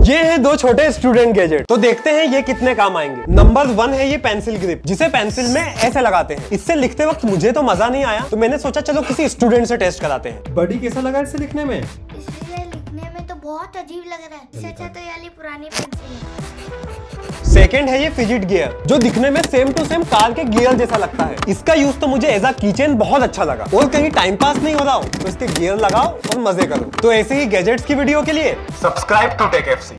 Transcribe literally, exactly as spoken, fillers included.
ये है दो छोटे स्टूडेंट गैजेट, तो देखते हैं ये कितने काम आएंगे। नंबर वन है ये पेंसिल ग्रिप, जिसे पेंसिल में ऐसे लगाते हैं। इससे लिखते वक्त मुझे तो मजा नहीं आया, तो मैंने सोचा चलो किसी स्टूडेंट से टेस्ट कराते हैं। बड़ी कैसा लगा इससे लिखने में? इससे लिखने में तो बहुत अजीब लग रहा है। इससे अच्छा तो ये वाली पुरानी पेंसिल है। सेकेंड है ये फिजिट गियर, जो दिखने में सेम टू सेम कार के गियर जैसा लगता है। इसका यूज तो मुझे एज अ कीचेन बहुत अच्छा लगा, और कहीं टाइम पास नहीं हो रहा हो तो इसके गियर लगाओ और मजे करो। तो ऐसे ही गैजेट्स की वीडियो के लिए subscribe to tech F C.